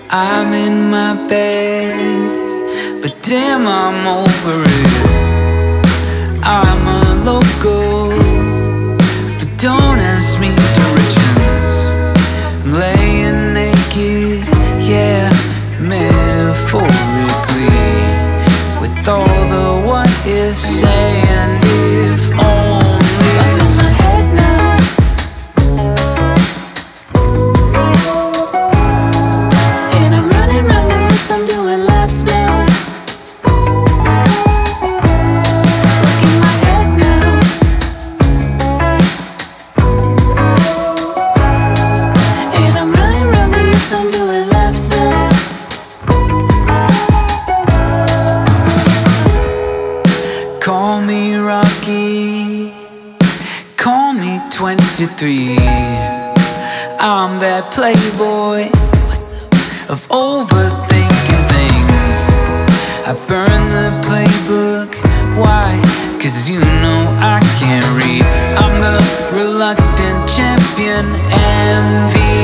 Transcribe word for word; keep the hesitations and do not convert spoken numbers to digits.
I'm in my bed, but damn, I'm over it. I'm a local, but don't ask me directions. I'm laying naked, yeah, metaphorically, with all the what ifs and if only. I'm in my head now. And I'm running round the loop, I'm doing laps now. Stuck in my head now. And I'm running round the loop, I'm doing laps now. Call me Rocky, call me twenty-three. I'm that playboy of overthinking things. I burn the playbook, why? Cause you know I can't read. I'm the reluctant champion, M V